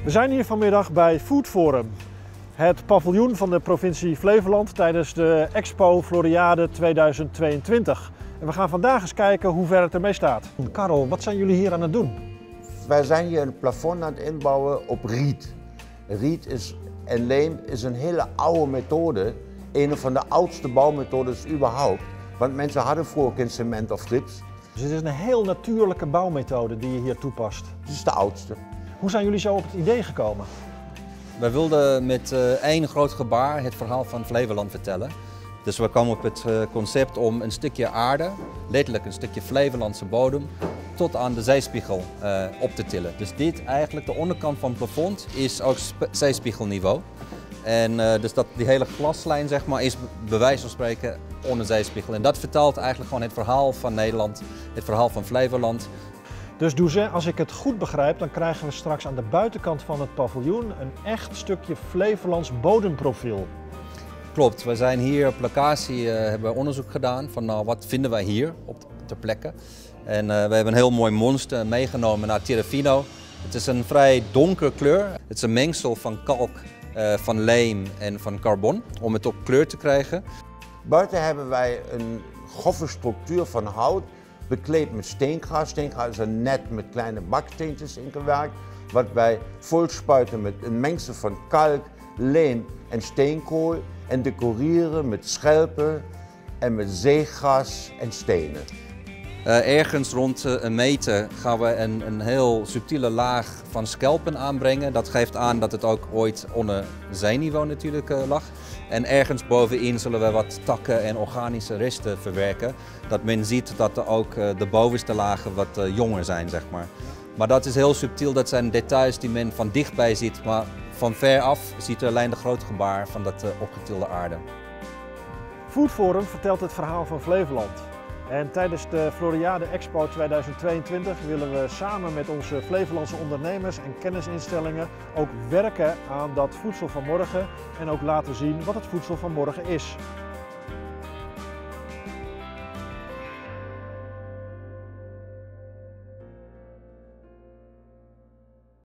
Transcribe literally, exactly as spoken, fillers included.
We zijn hier vanmiddag bij Food Forum, het paviljoen van de provincie Flevoland tijdens de Expo Floriade tweeduizend tweeëntwintig. En we gaan vandaag eens kijken hoe ver het ermee staat. Karel, wat zijn jullie hier aan het doen? Wij zijn hier een plafond aan het inbouwen op riet. Riet is, en leem is een hele oude methode, een van de oudste bouwmethodes überhaupt. Want mensen hadden vroeger geen cement of gips. Dus het is een heel natuurlijke bouwmethode die je hier toepast. Het is de oudste. Hoe zijn jullie zo op het idee gekomen? Wij wilden met uh, één groot gebaar het verhaal van Flevoland vertellen. Dus we kwamen op het uh, concept om een stukje aarde, letterlijk een stukje Flevolandse bodem, tot aan de zeespiegel uh, op te tillen. Dus dit eigenlijk, de onderkant van het plafond, is ook zeespiegelniveau. En uh, dus dat, die hele glaslijn zeg maar, is bij wijze van spreken onder zeespiegel. En dat vertaalt eigenlijk gewoon het verhaal van Nederland, het verhaal van Flevoland. Dus Doezé, als ik het goed begrijp, dan krijgen we straks aan de buitenkant van het paviljoen een echt stukje Flevolands bodemprofiel. Klopt, we zijn hier op locatie, uh, hebben we onderzoek gedaan van nou, wat vinden wij hier op ter plekke. En uh, we hebben een heel mooi monster meegenomen naar Terrafino. Het is een vrij donkere kleur. Het is een mengsel van kalk, uh, van leem en van carbon om het op kleur te krijgen. Buiten hebben wij een grove structuur van hout, bekleed met steengras. Steengras is een net met kleine baksteentjes ingewerkt, wat wij volspuiten met een mengsel van kalk, leem en steenkool en decoreren met schelpen en met zeegras en stenen. Uh, ergens rond uh, een meter gaan we een, een heel subtiele laag van schelpen aanbrengen. Dat geeft aan dat het ook ooit onder zeeniveau natuurlijk uh, lag. En ergens bovenin zullen we wat takken en organische resten verwerken. Dat men ziet dat er ook uh, de bovenste lagen wat uh, jonger zijn, zeg maar. Maar dat is heel subtiel, dat zijn details die men van dichtbij ziet. Maar van ver af ziet u alleen de grote gebaar van dat uh, opgetilde aarde. Food Forum vertelt het verhaal van Flevoland. En tijdens de Floriade Expo tweeduizend tweeëntwintig willen we samen met onze Flevolandse ondernemers en kennisinstellingen ook werken aan dat voedsel van morgen en ook laten zien wat het voedsel van morgen is.